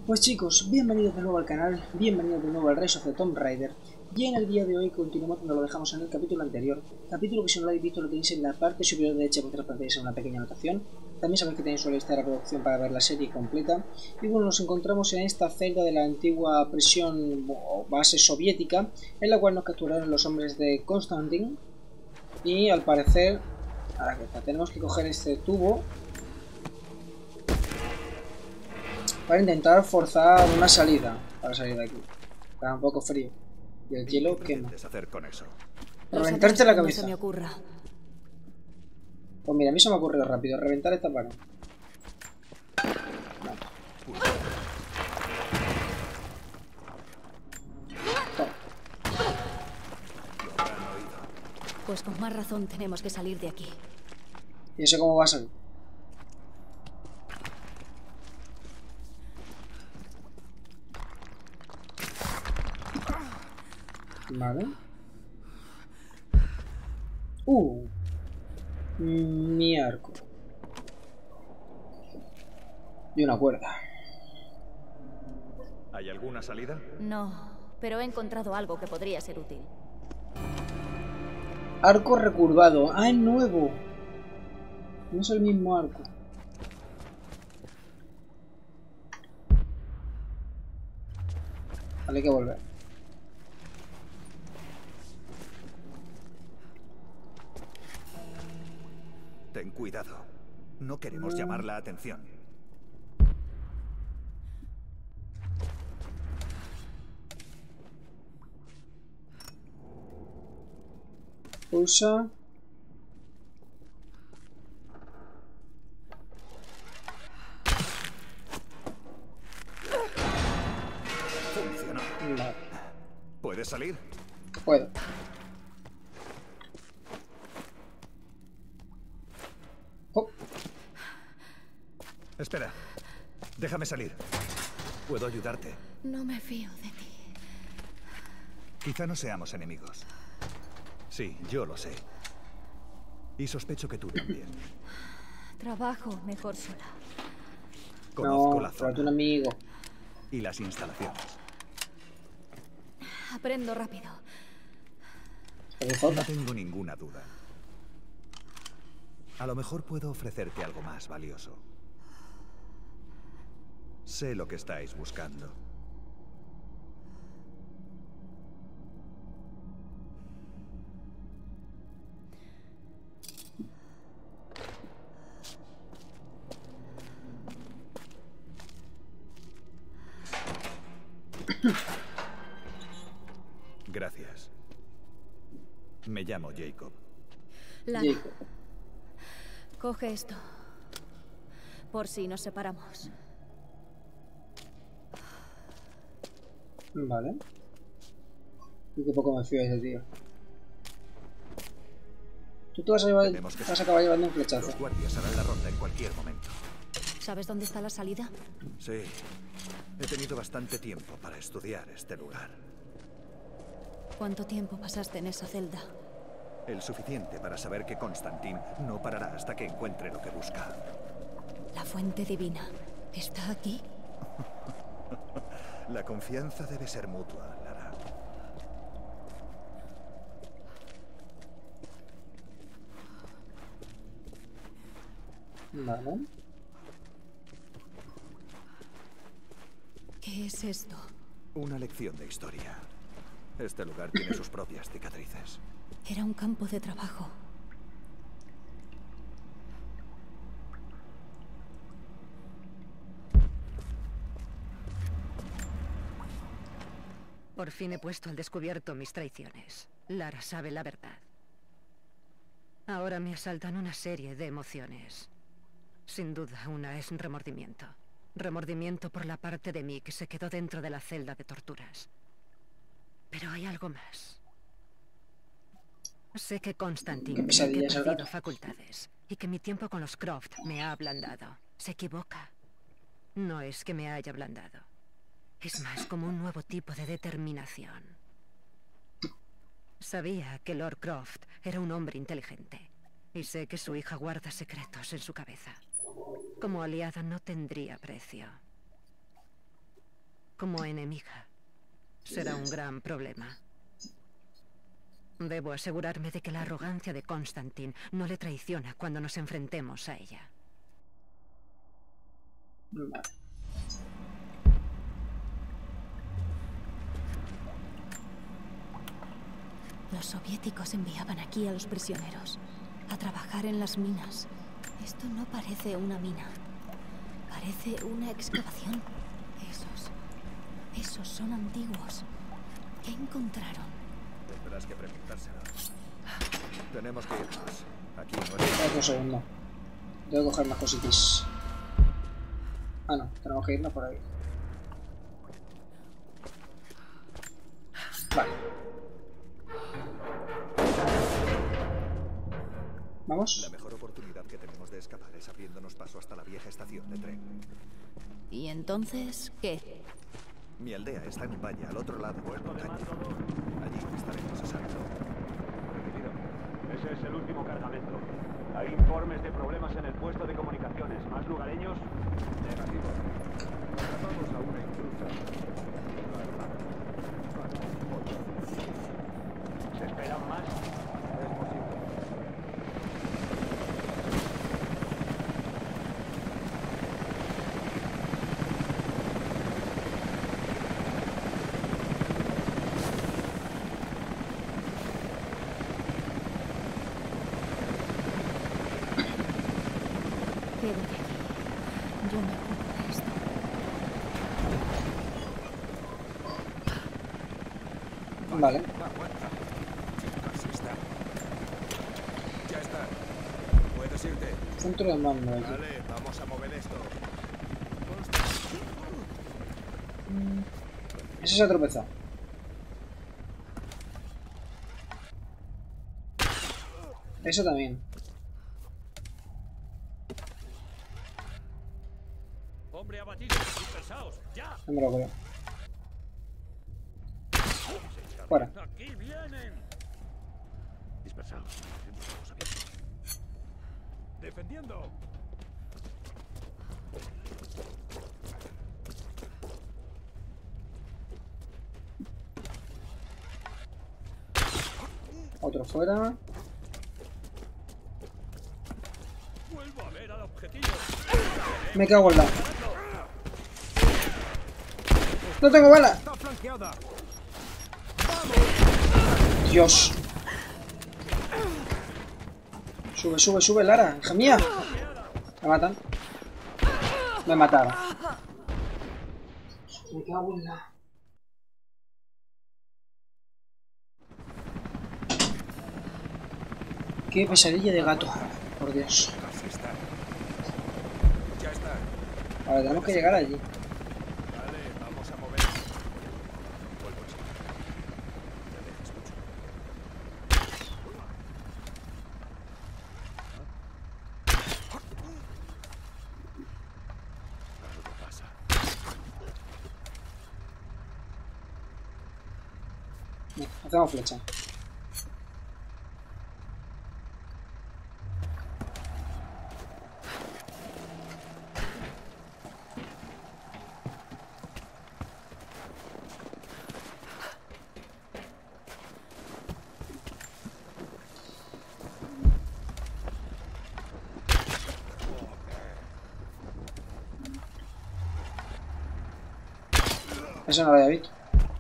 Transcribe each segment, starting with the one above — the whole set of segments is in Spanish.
Pues chicos, bienvenidos de nuevo al canal, bienvenidos de nuevo al Rise of the Tomb Raider. Y en el día de hoy continuamos donde lo dejamos en el capítulo anterior. Capítulo que si no lo habéis visto lo tenéis en la parte superior derecha de vuestras pantallas en una pequeña anotación. También sabéis que tenéis una lista de reproducción para ver la serie completa. Y bueno, nos encontramos en esta celda de la antigua prisión o base soviética, en la cual nos capturaron los hombres de Konstantin. Y al parecer, ahora que tenemos que coger este tubo para intentar forzar una salida para salir de aquí. Está un poco frío y el ¿Y qué hielo quema. pretendes hacer con eso? Reventarte la cabeza. Se me ocurra. Pues mira, a mí se me ha ocurrido rápido reventar esta pared. Vale. Toma. Pues con más razón tenemos que salir de aquí. ¿Y eso cómo va a salir? Vale. Mi arco. Y una cuerda. ¿Hay alguna salida? No, pero he encontrado algo que podría ser útil. Arco recurvado. ¡Ah, es nuevo! No es el mismo arco. Vale, hay que volver. Ten cuidado. No queremos llamar la atención. Pulsa. Funcionó. Vale. ¿Puedes salir? Puedo. Oh. Espera. Déjame salir. Puedo ayudarte. No me fío de ti. Quizá no seamos enemigos. Sí, yo lo sé. Y sospecho que tú también. Trabajo mejor sola. Conozco No, la pero zona tú un amigo. y las instalaciones. Aprendo rápido. No tengo ninguna duda. A lo mejor puedo ofrecerte algo más valioso. Sé lo que estáis buscando. Gracias. Me llamo Jacob. Lara, Jacob. coge esto. Por si nos separamos. Vale. Y qué poco me fío de ese tío. Tú te vas a acabar llevando un flechazo. Los guardias harán la ronda en cualquier momento. ¿Sabes dónde está la salida? Sí. He tenido bastante tiempo para estudiar este lugar. ¿Cuánto tiempo pasaste en esa celda? El suficiente para saber que Konstantin no parará hasta que encuentre lo que busca. La fuente divina. ¿Está aquí? La confianza debe ser mutua, Lara. Vale. ¿Qué es esto? Una lección de historia. Este lugar tiene sus propias cicatrices. Era un campo de trabajo. Por fin he puesto al descubierto mis traiciones. Lara sabe la verdad. Ahora me asaltan una serie de emociones. Sin duda, una es remordimiento. Remordimiento por la parte de mí que se quedó dentro de la celda de torturas. Pero hay algo más. Sé que Konstantin cree que he perdido facultades y que mi tiempo con los Croft me ha ablandado. Se equivoca. No es que me haya ablandado. Es más como un nuevo tipo de determinación. Sabía que Lord Croft era un hombre inteligente. Y sé que su hija guarda secretos en su cabeza. Como aliada no tendría precio. como enemiga. Será un gran problema. Debo asegurarme de que la arrogancia de Constantine no le traiciona cuando nos enfrentemos a ella. Vale. Los soviéticos enviaban aquí a los prisioneros a trabajar en las minas. Esto no parece una mina. Parece una excavación. Esos son antiguos. ¿Qué encontraron? Tendrás que preguntárselo. Tenemos que irnos. Aquí no Espera un segundo. Tengo que coger más cositas. Ah, no. Tenemos que irnos por ahí. Vale. ¿Vamos? La mejor oportunidad que tenemos de escapar es abriéndonos paso hasta la vieja estación de tren. ¿Y entonces qué? Mi aldea está en un valle al otro lado del montaña. Allí estaremos a salvo. Recibido. Ese es el último cargamento. Hay informes de problemas en el puesto de comunicaciones. ¿Más lugareños? Negativo. Atrapamos a una intrusa. ¿Se esperan más? Es posible. Quédate aquí. Yo me ocupo de esto. Vale. Aguanta. Casi está. Ya está. Puedes irte. Centro de mando aquí. Vale, vamos a mover esto. Ese se ha tropezado. Eso también. Hombre abatido, dispersaos, ya. No me lo creo. Fuera. Aquí vienen. Dispersaos. Defendiendo. Otro fuera. Vuelvo a ver al objetivo. Me cago en la... ¡No tengo bala! Está flanqueada. Dios. Sube, sube, sube, Lara, hija mía. Me matan. Me mataron. Me cago en la... Qué pesadilla de gato. Por Dios. Casi está. Ya está. Ahora tenemos que llegar allí. Vale, vamos a mover. Vuelvo a seguir. Te dejes mucho. Algo pasa. No, hacemos flecha. Eso no lo había visto.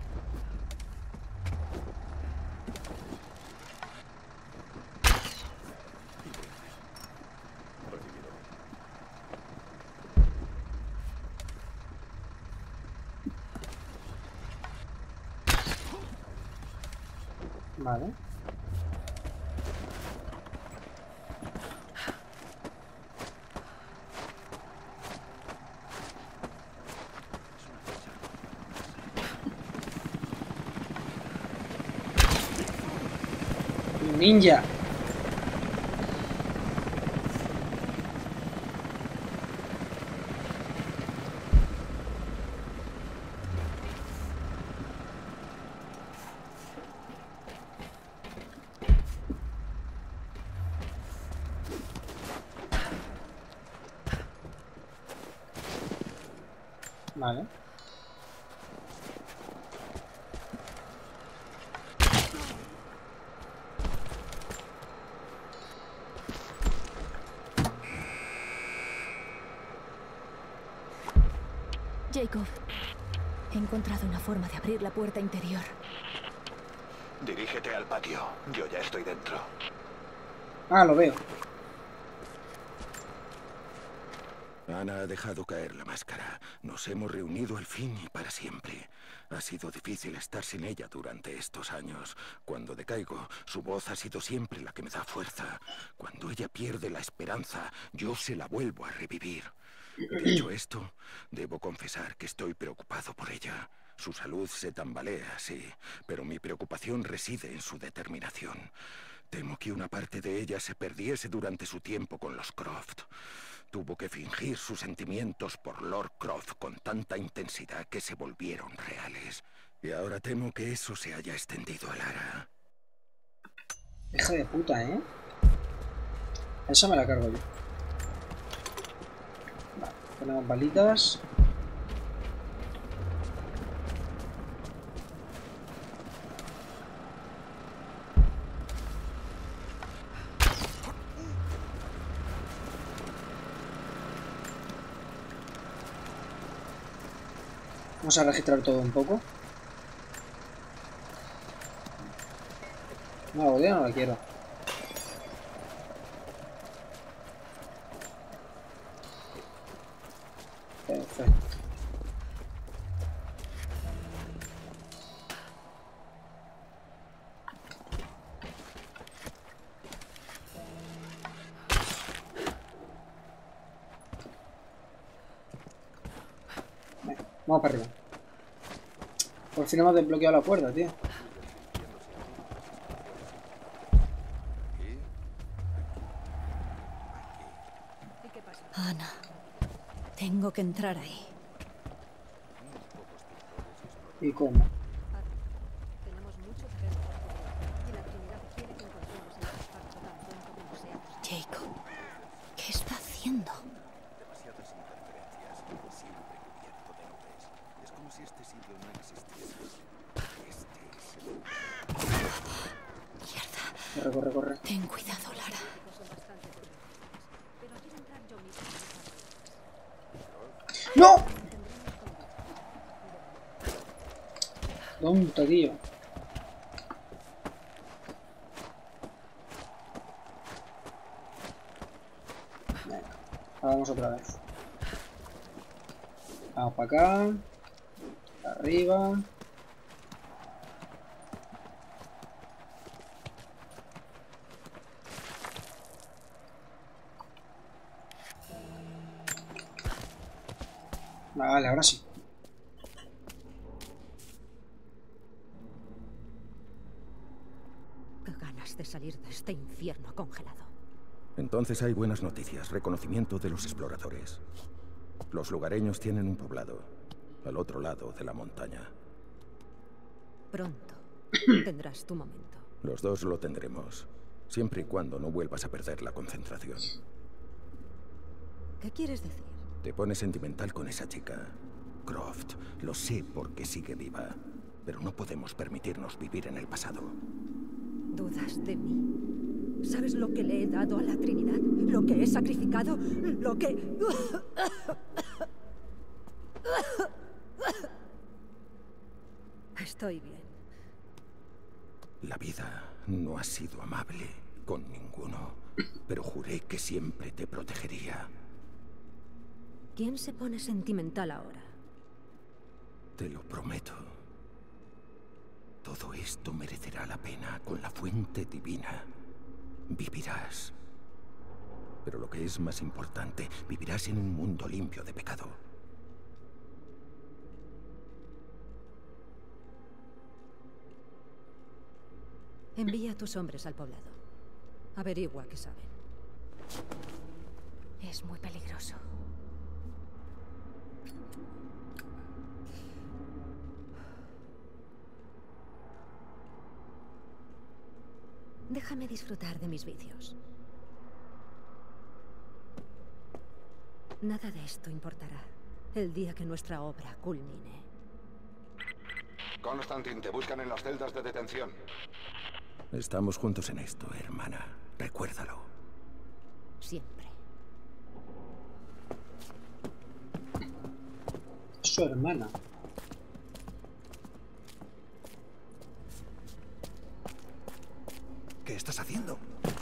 Vale. Ninja. Vale. Jacob, he encontrado una forma de abrir la puerta interior. Dirígete al patio. Yo ya estoy dentro. Ah, lo veo. Ana ha dejado caer la máscara. Nos hemos reunido al fin y para siempre. Ha sido difícil estar sin ella durante estos años. Cuando decaigo, su voz ha sido siempre la que me da fuerza. Cuando ella pierde la esperanza, yo se la vuelvo a revivir. Dicho esto, debo confesar que estoy preocupado por ella. Su salud se tambalea, sí, pero mi preocupación reside en su determinación. Temo que una parte de ella se perdiese durante su tiempo con los Croft. Tuvo que fingir sus sentimientos por Lord Croft con tanta intensidad que se volvieron reales. Y ahora temo que eso se haya extendido a Lara. Hija de puta, ¿eh? Esa me la cargo yo. Vale, tenemos balitas. Vamos a registrar todo un poco. No, la botella no la quiero. Perfecto. Venga, vamos para arriba. Por fin hemos desbloqueado la puerta, tío. Ana, tengo que entrar ahí. ¿Y cómo? Tenemos mucho terreno por cubrir, y la Trinidad quiere que encontremos el despacho tan pronto como sea posible. Jacob, ¿qué está haciendo? Demasiadas interferencias, siempre cubierto de nubes. Es como si este sitio no existiese. Este es el lugar. Mierda. Corre, corre, corre. Ten cuidado, Lara. Son bastante prometedores, pero quiero entrar yo mismo. ¡No! Tonto, tío. Venga, vamos otra vez. Vamos para acá. Para arriba. Vale, ahora sí. Qué ganas de salir de este infierno congelado. Entonces hay buenas noticias. Reconocimiento de los exploradores. Los lugareños tienen un poblado al otro lado de la montaña. Pronto tendrás tu momento. Los dos lo tendremos, siempre y cuando no vuelvas a perder la concentración. ¿Qué quieres decir? Te pones sentimental con esa chica. Croft, lo sé porque sigue viva, pero no podemos permitirnos vivir en el pasado. ¿Dudas de mí? ¿Sabes lo que le he dado a la Trinidad? ¿Lo que he sacrificado? ¿Lo que...? Estoy bien. La vida no ha sido amable con ninguno, pero juré que siempre te protegería. ¿Quién se pone sentimental ahora? Te lo prometo. Todo esto merecerá la pena con la fuente divina. Vivirás. Pero lo que es más importante, vivirás en un mundo limpio de pecado. Envía a tus hombres al poblado. Averigua qué saben. Es muy peligroso. Déjame disfrutar de mis vicios. Nada de esto importará el día que nuestra obra culmine. Constantin, te buscan en las celdas de detención. Estamos juntos en esto, hermana. Recuérdalo. Siempre. su hermana. ¿Qué estás haciendo?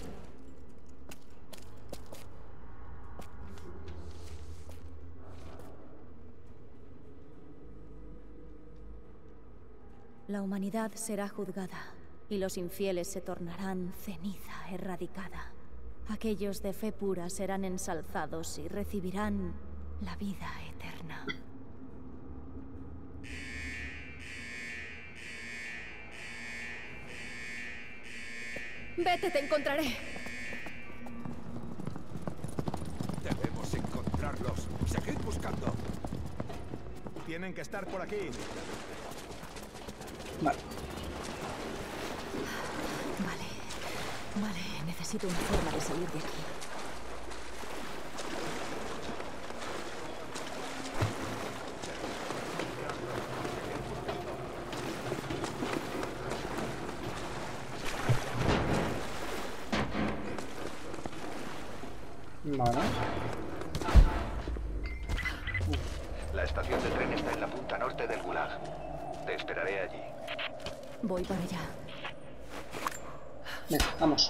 La humanidad será juzgada y los infieles se tornarán ceniza erradicada. Aquellos de fe pura serán ensalzados y recibirán la vida eterna. Vete, te encontraré. Debemos encontrarlos. Seguid buscando. Tienen que estar por aquí. Vale. Vale, necesito una forma de salir de aquí. Vale. La estación de tren está en la punta norte del Gulag. Te esperaré allí. Voy para allá. Venga, vamos.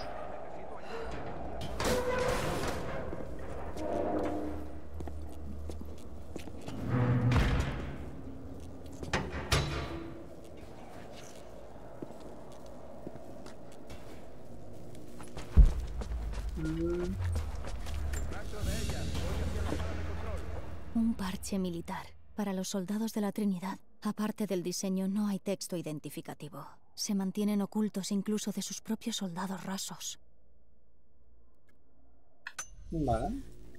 Un parche militar para los soldados de la Trinidad. Aparte del diseño, no hay texto identificativo. Se mantienen ocultos incluso de sus propios soldados rasos. Vale.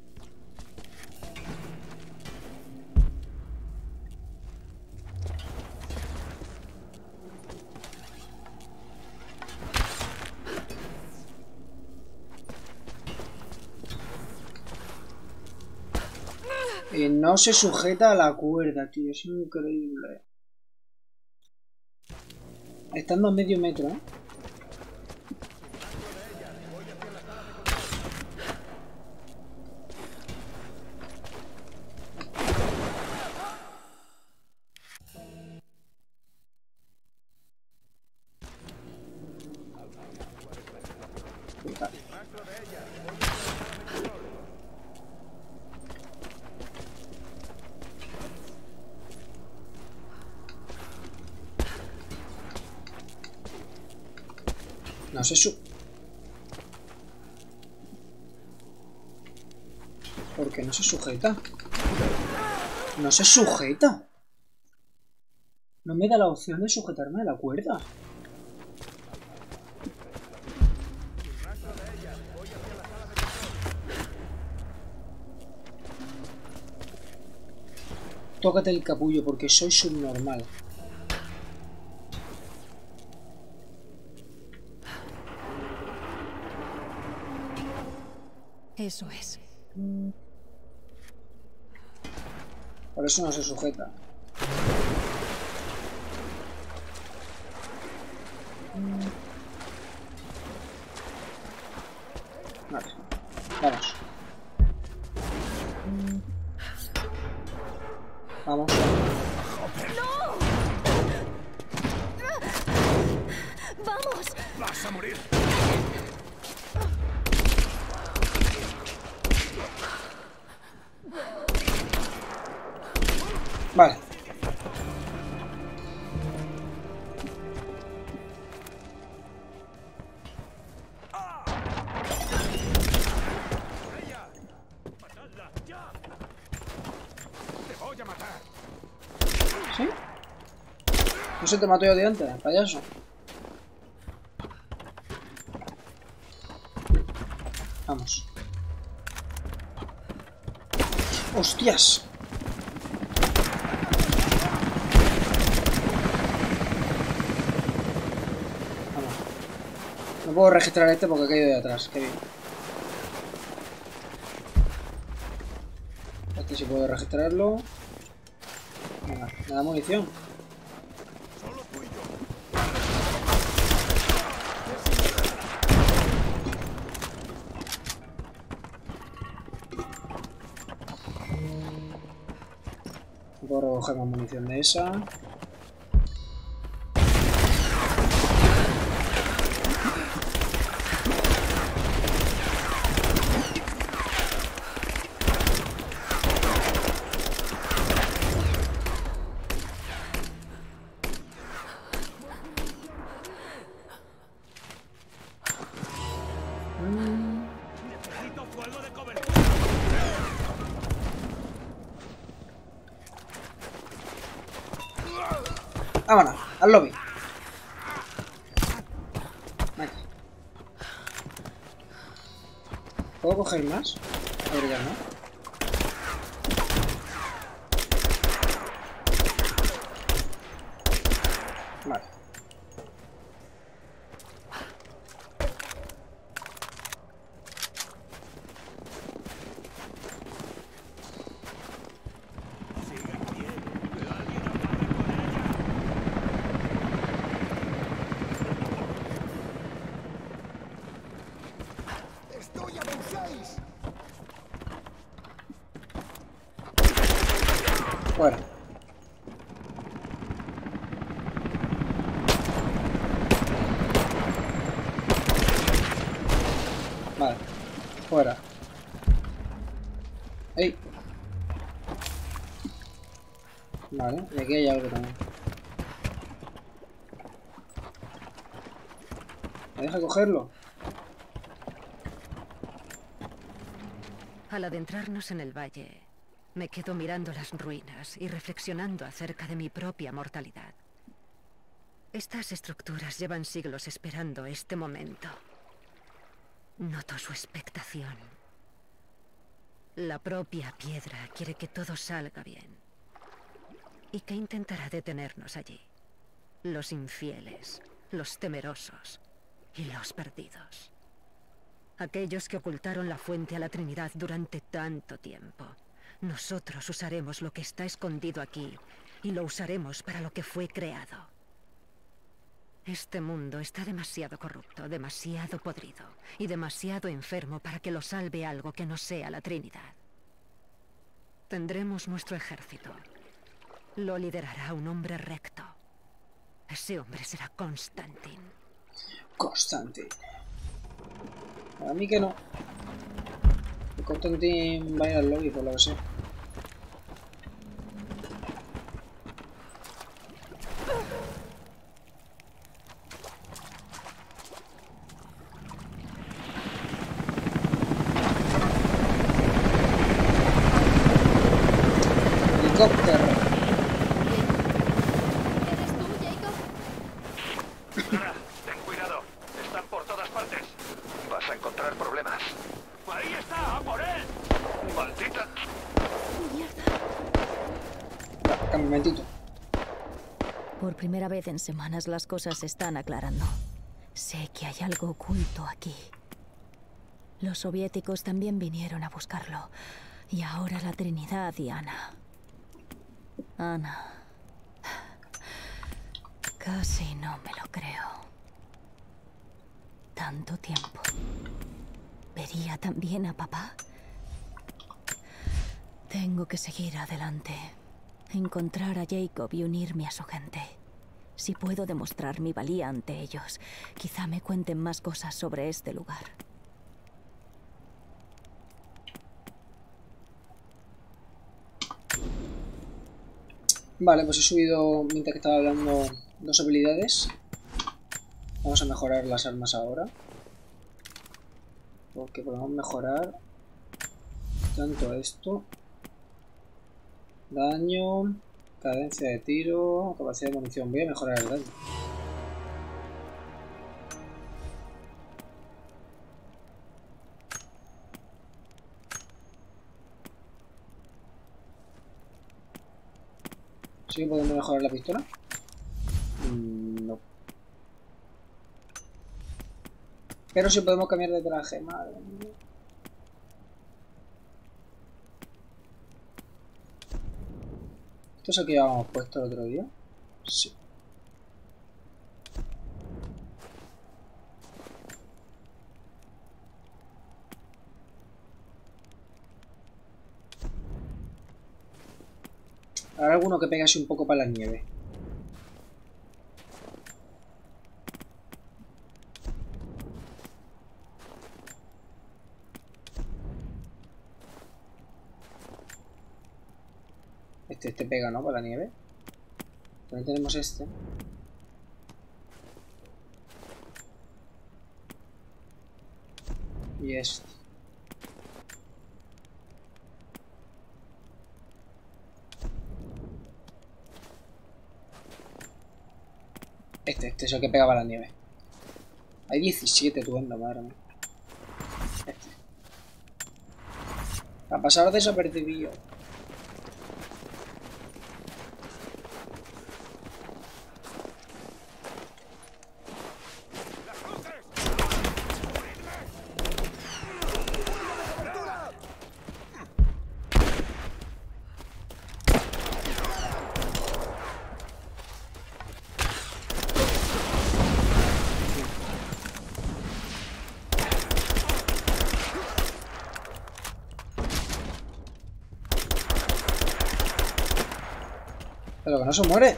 Y no se sujeta a la cuerda, tío. Es increíble. Estando a medio metro, ¿eh? No se ¿Por qué no se sujeta? No se sujeta. No me da la opción de sujetarme a la cuerda. Tócate el capullo porque soy subnormal. Eso es. Por eso no se sujeta. Vale. Vamos. Vamos. ¡No! ¡Vamos! ¡Vas a morir! Vale. ¡Te voy a matar! ¿Sí? ¿No se te mató yo de antes, payaso? Vamos. ¡Hostias! Vamos. No puedo registrar este porque he caído de atrás. Qué bien. Este sí puedo registrarlo. Venga, me da munición. Solo tú y yo. Puedo recoger más munición de esa. Necesito fuego de cobertura. Vámonos, al lobby. Vaya. ¿Puedo coger más? A ver, ya no. Vale. ¡Estoy a 26! Fuera. Vale. Fuera. ¡Ey! Vale, y aquí hay algo también. ¿Me deja cogerlo? Al adentrarnos en el valle, me quedo mirando las ruinas y reflexionando acerca de mi propia mortalidad. Estas estructuras llevan siglos esperando este momento. Noto su expectación. La propia piedra quiere que todo salga bien. ¿Y qué intentará detenernos allí? Los infieles, los temerosos y los perdidos. Aquellos que ocultaron la fuente a la Trinidad durante tanto tiempo. Nosotros usaremos lo que está escondido aquí y lo usaremos para lo que fue creado. Este mundo está demasiado corrupto, demasiado podrido y demasiado enfermo para que lo salve algo que no sea la Trinidad. Tendremos nuestro ejército. Lo liderará un hombre recto. Ese hombre será Constantin. Constantin. A mí que no. Constantin va a ir al lobby por lo que sé. Helicóptero. ¿Eres tú, Jacob? Lara, ten cuidado. Están por todas partes. Vas a encontrar problemas. ¡Ahí está! ¡A por él! ¡Maldita! Un momentito. Por primera vez en semanas las cosas se están aclarando. Sé que hay algo oculto aquí. Los soviéticos también vinieron a buscarlo. Y ahora la Trinidad y Ana. Ana. Casi no me lo creo. Tanto tiempo. ¿Vería también a papá? Tengo que seguir adelante. Encontrar a Jacob y unirme a su gente. Si puedo demostrar mi valía ante ellos, quizá me cuenten más cosas sobre este lugar. Vale, pues he subido, mientras que estaba hablando, 2 habilidades. Vamos a mejorar las armas ahora. Porque podemos mejorar tanto esto. Daño, cadencia de tiro, capacidad de munición. Voy a mejorar el daño. ¿Sí que podemos mejorar la pistola? No. Pero sí podemos cambiar de traje, madre mía. ¿Esto es el que habíamos puesto el otro día? Sí. Habrá alguno que pegase un poco para la nieve. Este pega, ¿no? Para la nieve. También tenemos este. Y este. Este es el que pega para la nieve. Hay 17 duendes, madre mía. Este. A pasar desapercibido. Pero que no se muere.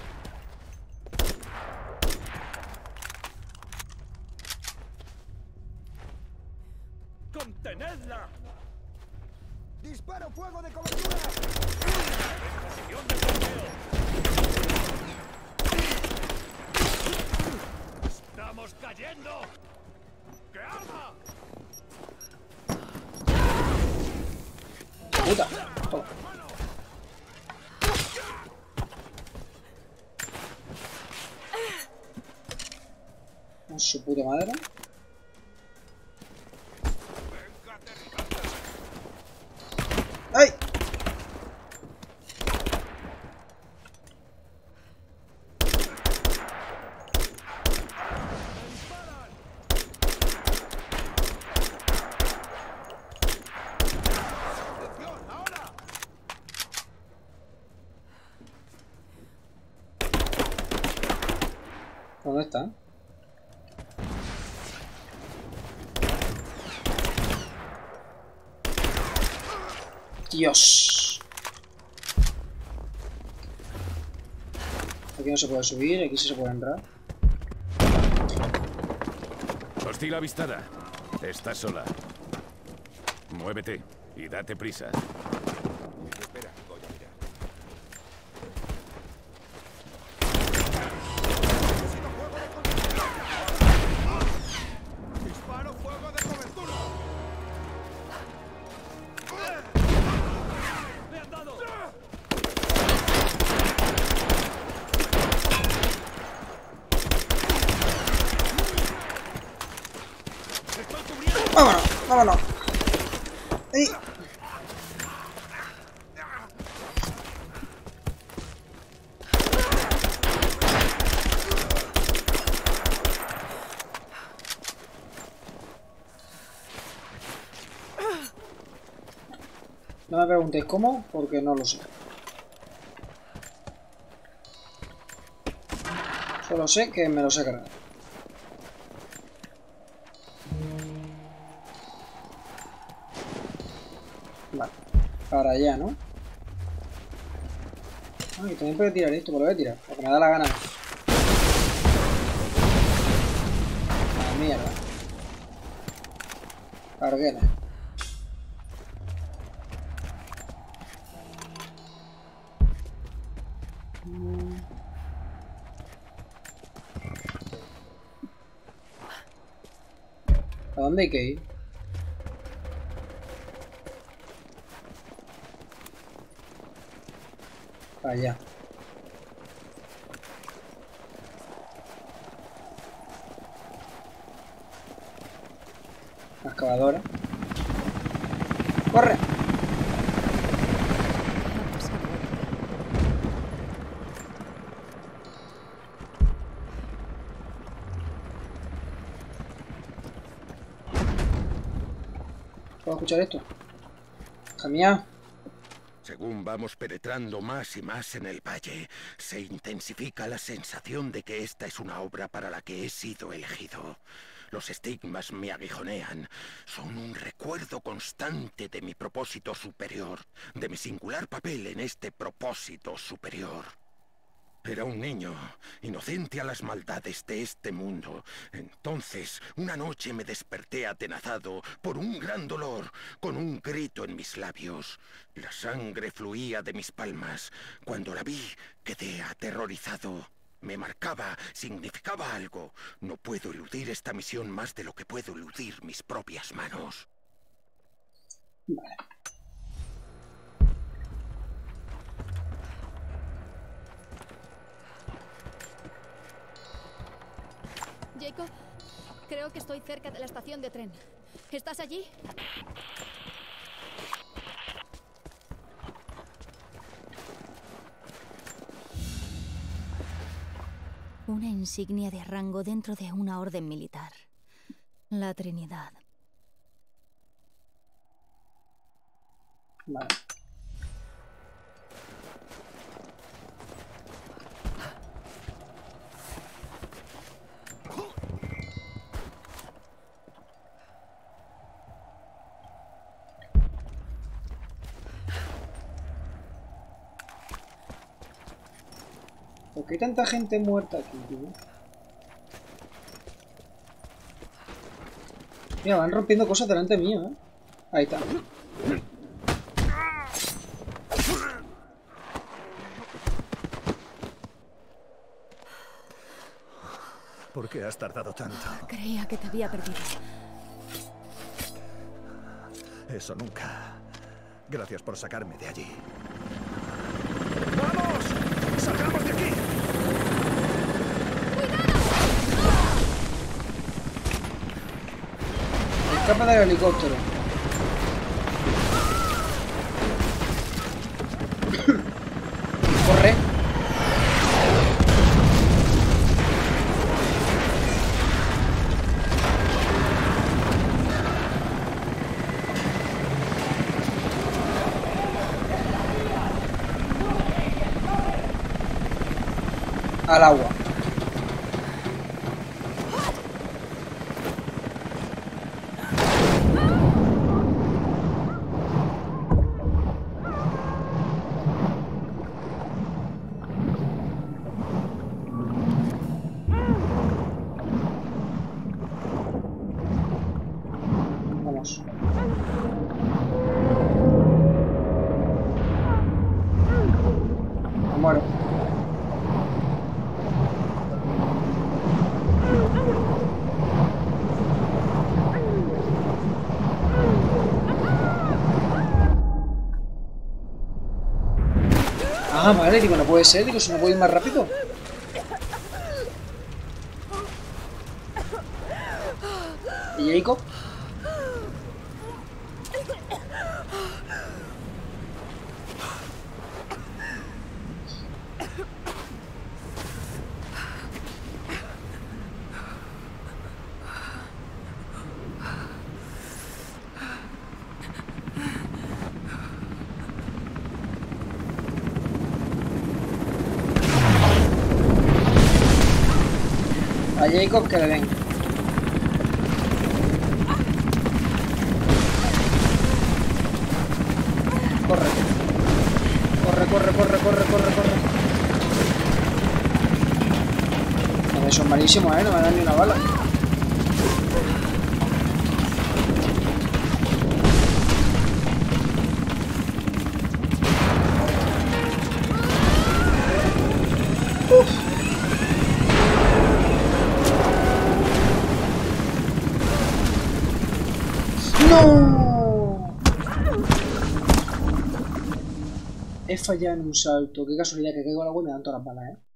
¡Contenedla! ¡Disparo fuego de cobertura! ¡Posición de bloqueo! ¡Estamos cayendo! ¡Que arda! Puta. Toma. Su puta madre. ¡Ay! ¿Dónde está? Dios. Aquí no se puede subir, aquí sí se puede entrar. Hostil avistada. Estás sola. Muévete y date prisa. Espera, voy a mirar. ¡Necesito fuego de cobertura! ¡Disparo fuego de cobertura! ¡Me han dado! ¡Estoy cubriendo! ¡Vámonos! ¡Vámonos! ¡Ey! No me preguntéis cómo, porque no lo sé. Solo sé que me lo sé cargar. Vale, para allá, ¿no? Ay, también puedo tirar esto, pues lo voy a tirar, porque me da la gana. La mierda. Carguela. ¿A dónde hay que ir? Para allá. La excavadora. ¡Corre! ¿Puedo escuchar esto? Camilla. Según vamos penetrando más y más en el valle, se intensifica la sensación de que esta es una obra para la que he sido elegido. Los estigmas me aguijonean. Son un recuerdo constante de mi propósito superior, de mi singular papel en este propósito superior. Era un niño, inocente a las maldades de este mundo. Entonces, una noche me desperté atenazado por un gran dolor, con un grito en mis labios. La sangre fluía de mis palmas. Cuando la vi, quedé aterrorizado. Me marcaba, significaba algo. No puedo eludir esta misión más de lo que puedo eludir mis propias manos. Vale. Jacob, creo que estoy cerca de la estación de tren. ¿Estás allí? Una insignia de rango dentro de una orden militar. La Trinidad. Vale. ¿Por qué hay tanta gente muerta aquí, tío? Mira, van rompiendo cosas delante mío, ¿eh? Ahí está. ¿Por qué has tardado tanto? Creía que te había perdido. Eso nunca. Gracias por sacarme de allí. ¡Vamos! ¡Salgamos de aquí! Escapa del helicóptero. Corre. Al agua. Vamos. Me muero. Ah, vale, digo, no puede ser, digo, si no puedo ir más rápido. ¿Y Jacob? A Jacob que le den. Corre. Corre, corre, corre, corre, corre, corre. Joder, son malísimos, no me dan ni una bala. ¡No! He fallado en un salto. Qué casualidad que caigo al agua y me dan todas las balas, ¿eh?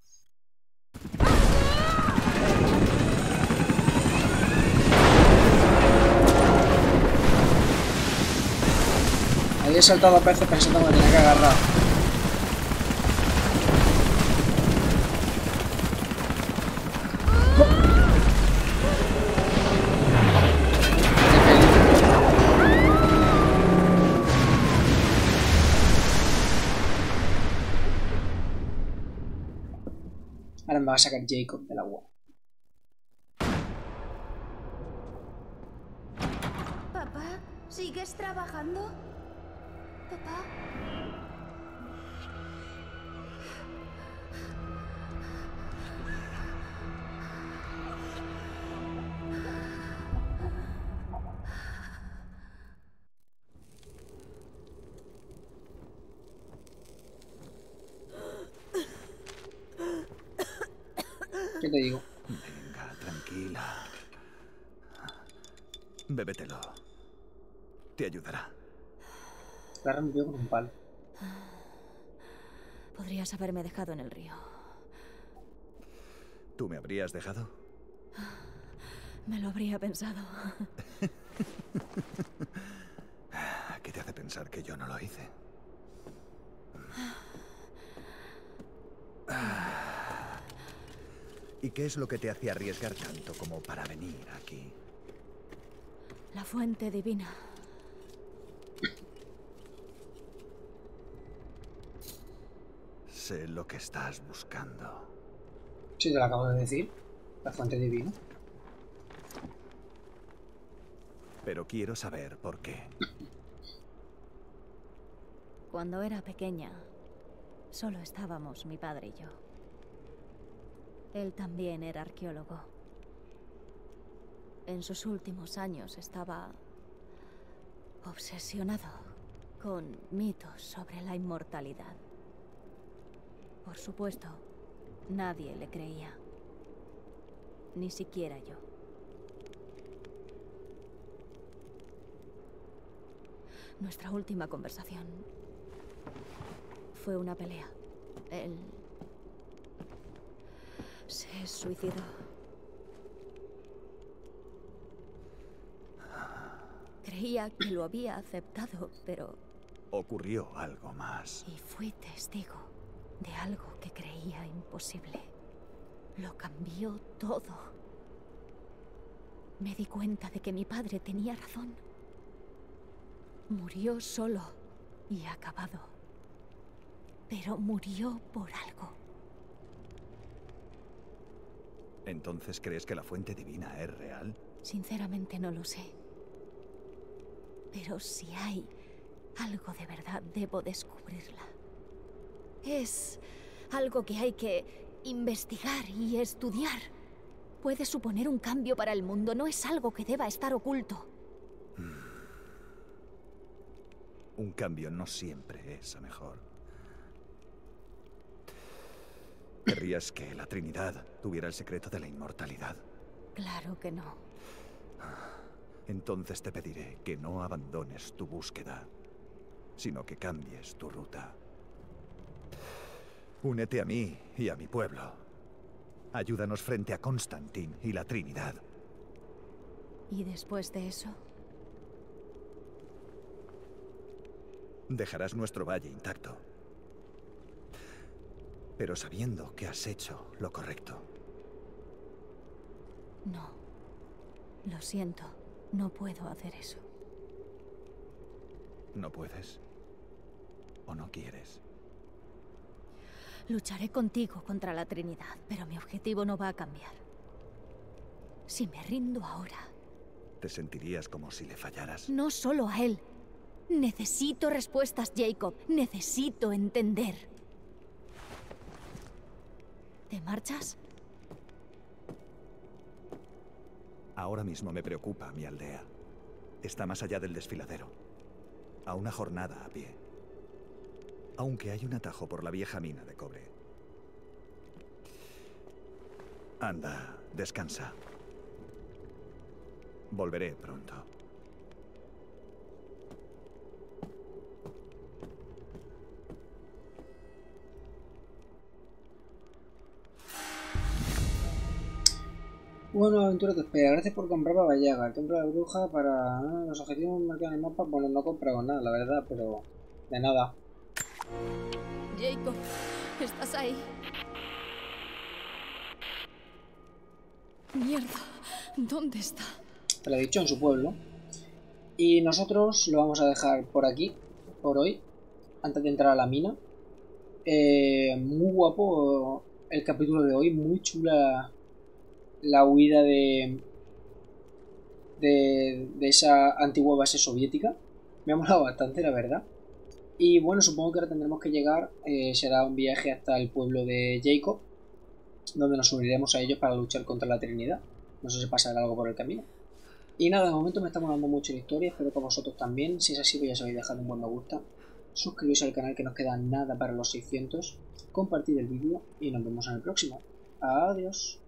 Ahí he saltado a veces pensando que me tenía que agarrar. Ahora me va a sacar Jacob del agua. ¿Sigues trabajando, papá? ¿Qué te digo? Venga, tranquila. Bébetelo. Te ayudará. La rompió con un palo. Podrías haberme dejado en el río. ¿Tú me habrías dejado? Me lo habría pensado. ¿Qué te hace pensar que yo no lo hice? ¿Y qué es lo que te hace arriesgar tanto como para venir aquí? La fuente divina. Sé lo que estás buscando. Sí, te lo acabo de decir. La fuente divina. Pero quiero saber por qué. Cuando era pequeña, solo estábamos mi padre y yo. Él también era arqueólogo. En sus últimos años estaba obsesionado con mitos sobre la inmortalidad. Por supuesto, nadie le creía. Ni siquiera yo. Nuestra última conversación fue una pelea. Él se suicidó. Creía que lo había aceptado, pero... Ocurrió algo más. Y fui testigo de algo que creía imposible. Lo cambió todo. Me di cuenta de que mi padre tenía razón. Murió solo y acabado. Pero murió por algo. ¿Entonces crees que la fuente divina es real? Sinceramente no lo sé. Pero si hay algo de verdad, debo descubrirla. Es algo que hay que investigar y estudiar. Puede suponer un cambio para el mundo, no es algo que deba estar oculto. Un cambio no siempre es a mejor. ¿Querrías que la Trinidad tuviera el secreto de la inmortalidad? Claro que no. Entonces te pediré que no abandones tu búsqueda, sino que cambies tu ruta. Únete a mí y a mi pueblo. Ayúdanos frente a Constantin y la Trinidad. ¿Y después de eso? Dejarás nuestro valle intacto, pero sabiendo que has hecho lo correcto. No. Lo siento. No puedo hacer eso. ¿No puedes? ¿O no quieres? Lucharé contigo contra la Trinidad, pero mi objetivo no va a cambiar. Si me rindo ahora... ¿Te sentirías como si le fallaras? No solo a él. Necesito respuestas, Jacob. Necesito entender. ¿Te marchas? Ahora mismo me preocupa mi aldea. Está más allá del desfiladero. A una jornada a pie. Aunque hay un atajo por la vieja mina de cobre. Anda, descansa. Volveré pronto. Bueno, aventura te espera. Gracias por comprar Baba Yaga. El templo de la bruja para los objetivos marcados en el mapa. Bueno, no he comprado nada, la verdad, pero de nada. Jacob, ¿estás ahí? Mierda, ¿dónde está? Te lo he dicho, en su pueblo. Y nosotros lo vamos a dejar por aquí, por hoy, antes de entrar a la mina. Muy guapo el capítulo de hoy, muy chula la huida de de esa antigua base soviética. Me ha molado bastante, la verdad. Y bueno, supongo que ahora tendremos que llegar, será un viaje hasta el pueblo de Jacob, donde nos uniremos a ellos para luchar contra la Trinidad. No sé si pasará algo por el camino. Y nada, de momento me está molando mucho la historia, espero que a vosotros también. Si es así, pues ya sabéis, dejad un buen me gusta, suscribiros al canal que nos queda nada para los 600, compartid el vídeo y nos vemos en el próximo. Adiós.